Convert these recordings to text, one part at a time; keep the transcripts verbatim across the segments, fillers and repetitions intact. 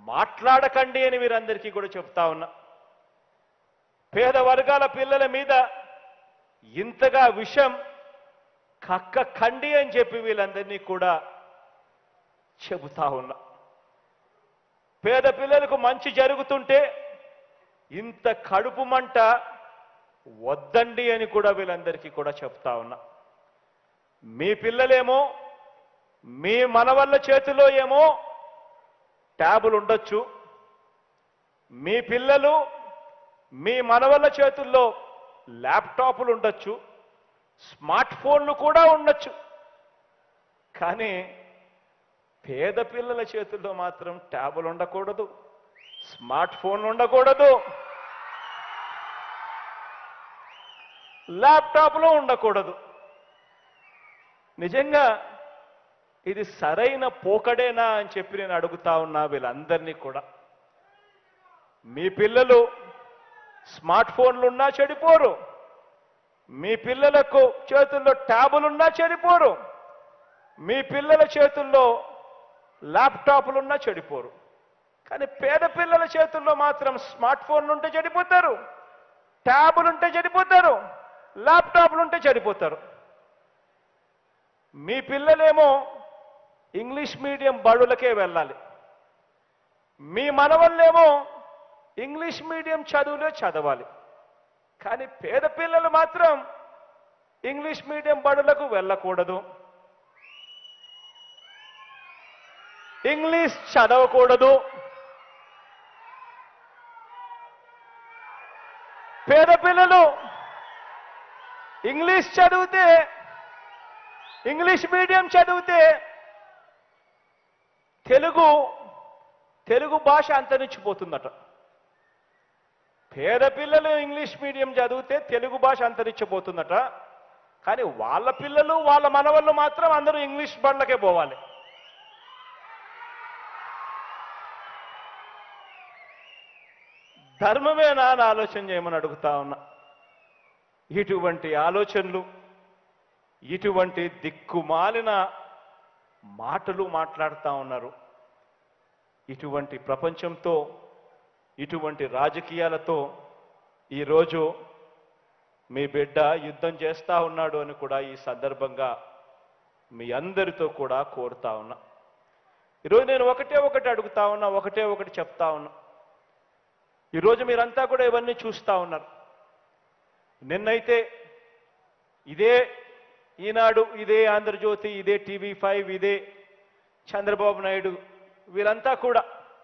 మాట్లాడకండి అని వీరందరికీ కూడా చెప్తా ఉన్నా. పేద వర్గాల పిల్లల మీద ఇంతగా విషం కక్కకండి అని చెప్పి వీళ్ళందరినీ కూడా చెబుతా ఉన్నా. పేద పిల్లలకు మంచి జరుగుతుంటే ఇంత కడుపు మంట వద్దండి అని కూడా వీళ్ళందరికీ కూడా చెప్తా ఉన్నా. మీ పిల్లలేమో మీ మనవళ్ళ చేతిలో ఏమో ట్యాబులు ఉండొచ్చు, మీ పిల్లలు మీ మనవళ్ళ చేతుల్లో ల్యాప్టాప్లు ఉండొచ్చు, స్మార్ట్ ఫోన్లు కూడా ఉండొచ్చు. కానీ పేద పిల్లల చేతుల్లో మాత్రం ట్యాబులు ఉండకూడదు, స్మార్ట్ ఫోన్లు ఉండకూడదు, ల్యాప్టాప్లు ఉండకూడదు. నిజంగా ఇది సరైన పోకడేనా అని చెప్పి నేను అడుగుతా ఉన్నా వీళ్ళందరినీ కూడా. మీ పిల్లలు స్మార్ట్ ఫోన్లు ఉన్నా చెడిపోరు, మీ పిల్లలకు చేతుల్లో ట్యాబులున్నా చెడిపోరు, మీ పిల్లల చేతుల్లో ల్యాప్టాప్లున్నా చెడిపోరు. కానీ పేద పిల్లల చేతుల్లో మాత్రం స్మార్ట్ ఫోన్లు ఉంటే చెడిపోతారు, ట్యాబులుంటే చెడిపోతారు, ల్యాప్టాప్లుంటే చెడిపోతారు. మీ పిల్లలేమో ఇంగ్లీష్ మీడియం బడులకే వెళ్ళాలి, మీ మనవళ్ళేమో ఇంగ్లీష్ మీడియం చదువులే చదవాలి. కానీ పేద పిల్లలు మాత్రం ఇంగ్లీష్ మీడియం బడులకు వెళ్ళకూడదు, ఇంగ్లీష్ చదవకూడదు. పేద పిల్లలు ఇంగ్లీష్ చదివితే, ఇంగ్లీష్ మీడియం చదివితే తెలుగు తెలుగు భాష అంతరించిపోతుందట. పేద పిల్లలు ఇంగ్లీష్ మీడియం చదివితే తెలుగు భాష అంతరించిపోతుందట. కానీ వాళ్ళ పిల్లలు వాళ్ళ మనవళ్ళు మాత్రం అందరూ ఇంగ్లీష్ బళ్ళకే పోవాలి. ధర్మమేనా అని ఆలోచన చేయమని అడుగుతా ఉన్నా. ఇటువంటి ఆలోచనలు, ఇటువంటి దిక్కుమాలిన మాటలు మాట్లాడుతూ ఉన్నారు. ఇటువంటి ప్రపంచంతో, ఇటువంటి రాజకీయాలతో ఈరోజు మీ బిడ్డ యుద్ధం చేస్తూ ఉన్నాడు అని కూడా ఈ సందర్భంగా మీ అందరితో కూడా కోరుతా ఉన్నా. ఈరోజు నేను ఒకటే ఒకటి అడుగుతా ఉన్నా, ఒకటే ఒకటి చెప్తా ఉన్నా. ఈరోజు మీరంతా కూడా ఇవన్నీ చూస్తూ ఉన్నారు. నిన్నైతే ఇదే ఈనాడు, ఇదే ఆంధ్రజ్యోతి, ఇదే టీవీ ఫైవ్, ఇదే చంద్రబాబు నాయుడు వీరంతా కూడా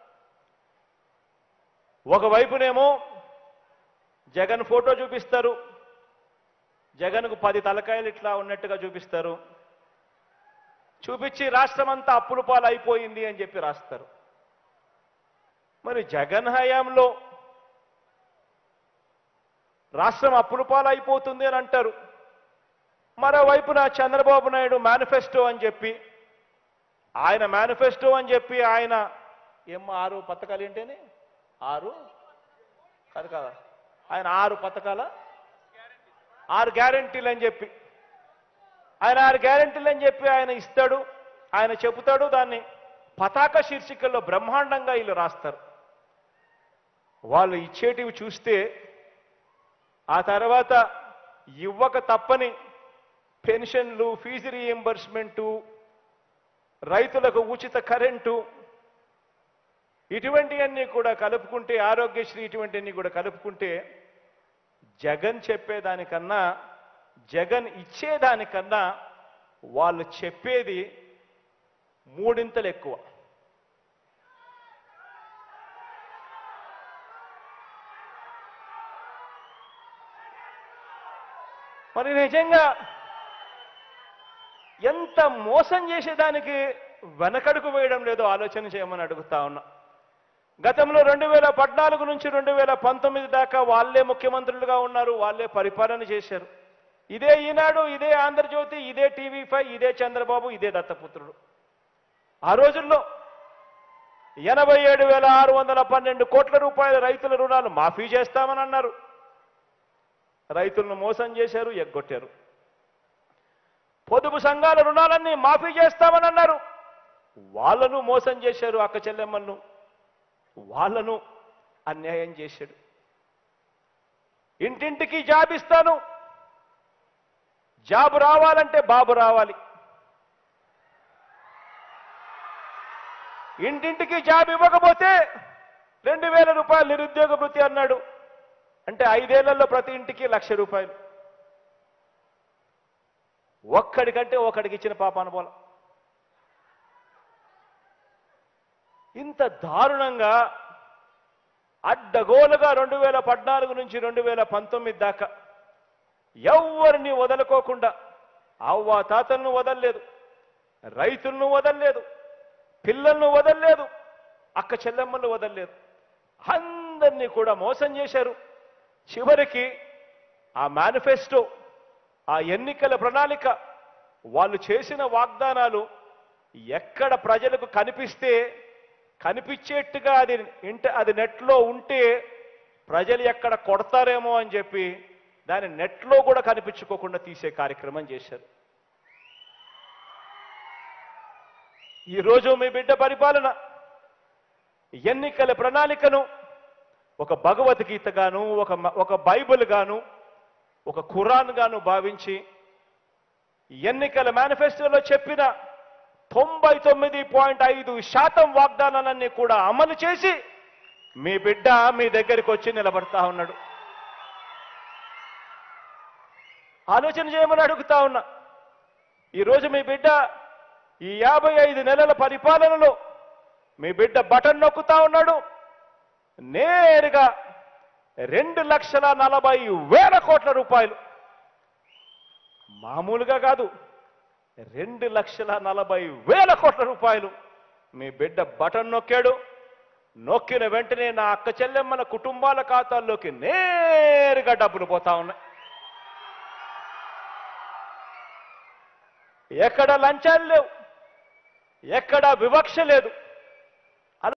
ఒకవైపునేమో జగన్ ఫోటో చూపిస్తారు, జగన్కు పది తలకాయలు ఇట్లా ఉన్నట్టుగా చూపిస్తారు, చూపించి రాష్ట్రం అంతా అప్పుల పాలు అయిపోయింది అని చెప్పి రాస్తారు. మరి జగన్ హయాంలో రాష్ట్రం అప్పుల పాలు అయిపోతుంది అని అంటారు. మరోవైపున చంద్రబాబు నాయుడు మేనిఫెస్టో అని చెప్పి, ఆయన మేనిఫెస్టో అని చెప్పి ఆయన ఏం ఆరు పథకాలు ఏంటని ఆరు కాదు కదా ఆయన ఆరు పథకాల ఆరు గ్యారెంటీలు అని చెప్పి ఆయన ఆరు గ్యారెంటీలు అని చెప్పి ఆయన ఇస్తాడు, ఆయన చెబుతాడు. దాన్ని పతాక శీర్షికల్లో బ్రహ్మాండంగా వీళ్ళు రాస్తారు. వాళ్ళు ఇచ్చేటివి చూస్తే ఆ తర్వాత ఇవ్వక తప్పని పెన్షన్లు, ఫీజు రీఎంబర్స్మెంటు, రైతులకు ఉచిత కరెంటు, ఇటువంటివన్నీ కూడా కలుపుకుంటే, ఆరోగ్యశ్రీ ఇటువంటివన్నీ కూడా కలుపుకుంటే జగన్ చెప్పేదానికన్నా, జగన్ ఇచ్చేదానికన్నా వాళ్ళు చెప్పేది మూడింతలు ఎక్కువ. మరి నిజంగా ఎంత మోసం చేసేదానికి వెనకడుగు వేయడం లేదో ఆలోచన చేయమని అడుగుతా ఉన్నా. గతంలో రెండు వేల పద్నాలుగు నుంచి రెండు వేల పంతొమ్మిది దాకా వాళ్ళే ముఖ్యమంత్రులుగా ఉన్నారు, వాళ్ళే పరిపాలన చేశారు. ఇదే ఈనాడు, ఇదే ఆంధ్రజ్యోతి, ఇదే టీవీ ఫైవ్, ఇదే చంద్రబాబు, ఇదే దత్తపుత్రుడు. ఆ రోజుల్లో ఎనభై ఏడు వేల ఆరు వందల పన్నెండు కోట్ల రూపాయల రైతుల రుణాలు మాఫీ చేస్తామని అన్నారు. రైతులను మోసం చేశారు, ఎగ్గొట్టారు. పొదుపు సంఘాల రుణాలన్నీ మాఫీ చేస్తామని అన్నారు, వాళ్ళను మోసం చేశారు, అక్క చెల్లెమ్మలను. వాళ్ళను అన్యాయం చేశాడు. ఇంటింటికి జాబ్ ఇస్తాను, జాబ్ రావాలంటే బాబు రావాలి. ఇంటింటికి జాబ్ ఇవ్వకపోతే రెండు వేల రూపాయలు నిరుద్యోగ భృతి అన్నాడు. అంటే ఐదేళ్లలో ప్రతి ఇంటికి లక్ష రూపాయలు. ఒక్కడికంటే ఒకడికి ఇచ్చిన పాప అనుభవం. ఇంత దారుణంగా అడ్డగోలుగా రెండు వేల పద్నాలుగు నుంచి రెండు వేల పంతొమ్మిది దాకా ఎవరిని వదలుకోకుండా అవ్వ తాతలను వదలలేదు, రైతులను వదలలేదు, పిల్లలను వదలలేదు, అక్క చెల్లెమ్మలను వదలలేదు. అందరినీ కూడా మోసం చేశారు. చివరికి ఆ మేనిఫెస్టో, ఆ ఎన్నికల ప్రణాళిక, వాళ్ళు చేసిన వాగ్దానాలు ఎక్కడ ప్రజలకు కనిపిస్తే కనిపించేట్టుగా అది ఇంట అది నెట్లో ఉంటే ప్రజలు ఎక్కడ కొడతారేమో అని చెప్పి దాన్ని నెట్లో కూడా కనిపించుకోకుండా తీసే కార్యక్రమం చేశారు. ఈరోజు మీ బిడ్డ పరిపాలన ఎన్నికల ప్రణాళికను ఒక భగవద్గీత గాను, ఒక ఒక బైబిల్ గాను, ఒక ఖురాన్ గాను భావించి ఎన్నికల మేనిఫెస్టోలో చెప్పిన తొంభై తొమ్మిది పాయింట్ ఐదు శాతం వాగ్దానాలన్నీ కూడా అమలు చేసి మీ బిడ్డ మీ దగ్గరికి వచ్చి నిలబడతా ఉన్నాడు. ఆలోచన చేయమని అడుగుతా ఉన్నా. ఈరోజు మీ బిడ్డ ఈ యాభై ఐదు నెలల పరిపాలనలో మీ బిడ్డ బటన్ నొక్కుతా ఉన్నాడు. నేరుగా రెండు లక్షల నలభై వేల కోట్ల రూపాయలు, మామూలుగా కాదు, రెండు లక్షల నలభై వేల కోట్ల రూపాయలు మీ బిడ్డ బటన్ నొక్కాడు. నొక్కిన వెంటనే నా అక్క చెల్లెమ్మల కుటుంబాల ఖాతాల్లోకి నేరుగా డబ్బులు పోతా ఉన్నాయి. ఎక్కడ లంచాలు లేవు, ఎక్కడ వివక్ష లేదు.